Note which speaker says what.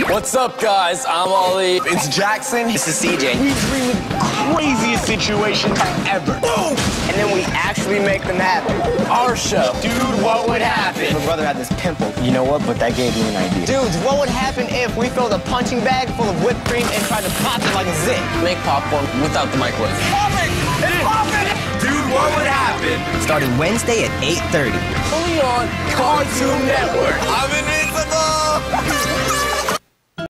Speaker 1: What's up, guys? I'm Ali.
Speaker 2: It's Jackson.
Speaker 3: This is CJ.
Speaker 2: We dream the craziest situations ever. Boom!
Speaker 3: And then we actually make them happen. Our show.
Speaker 2: Dude, what would happen?
Speaker 3: My brother had this pimple. You know what? But that gave me an idea. Dudes, what would happen if we filled a punching bag full of whipped cream and tried to pop it like a zit?
Speaker 1: Make popcorn without the microwave.
Speaker 2: Pop it! It's popping! Dude, what would happen?
Speaker 3: Starting Wednesday at 8:30.
Speaker 1: Only on
Speaker 2: Cartoon Network. I'm invincible!